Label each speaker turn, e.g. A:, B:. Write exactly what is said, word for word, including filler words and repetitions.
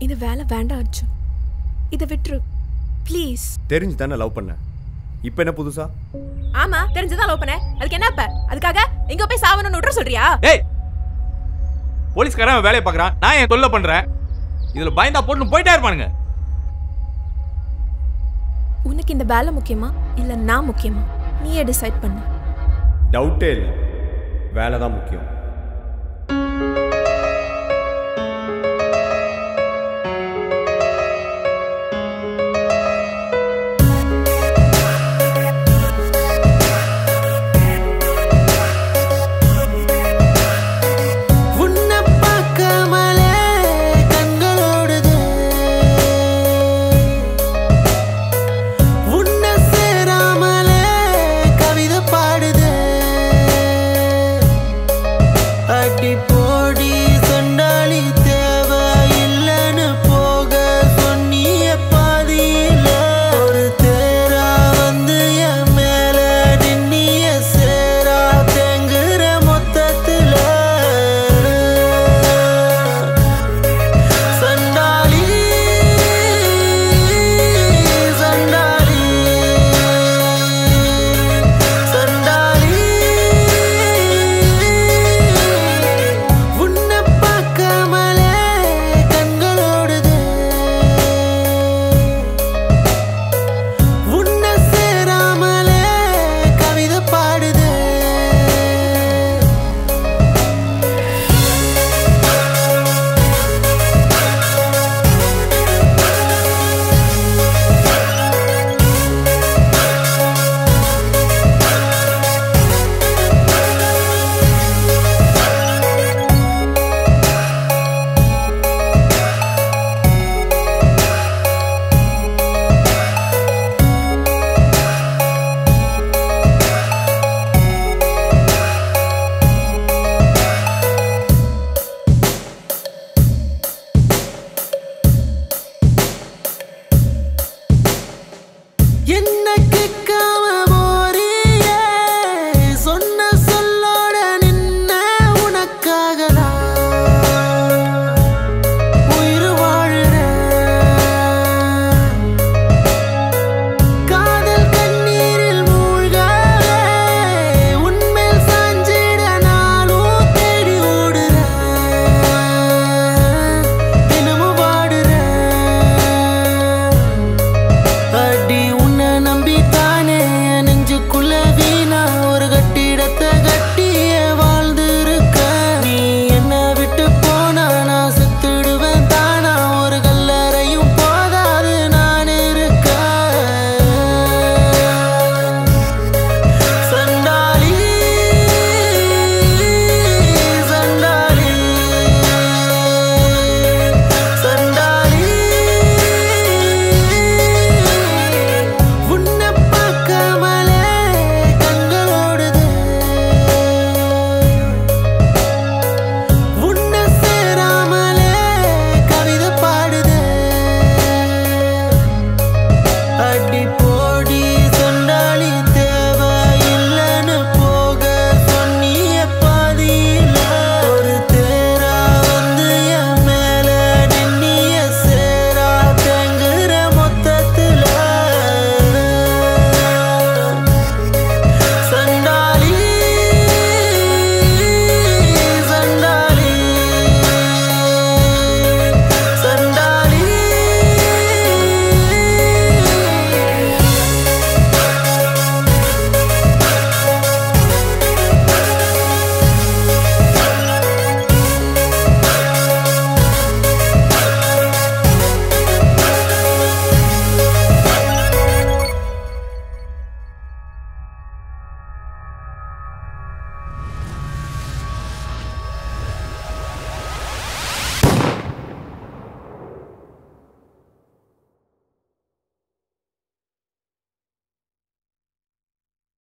A: இந்த வேலை வேண்டாம் அர்ஜுன், இதை விட்டுரு ப்ளீஸ்.
B: தெரிஞ்சு தானே லவ் பண்ண, இப்போ என்ன புதுசா?
A: ஆமா தெரிஞ்சுதான் லவ் பண்ண, அதுக்கு என்ன? இப்ப அதுக்காக எங்க போய் சாவணும்னு விட்டுற சொல்றியா?
C: ஏய், போலீஸ்காரன் வேலையை பார்க்கறான், நான் ஏன் தொல்லை பண்றேன்? இதுல பயந்தா போட்டு போயிட்டே இருப்பானுங்க.
A: உனக்கு இந்த வேலை முக்கியமா இல்ல நான் முக்கியமா? நீயே டிசைட் பண்ணு.
B: டவுட்டே இல்லை, வேலை தான் முக்கியம்.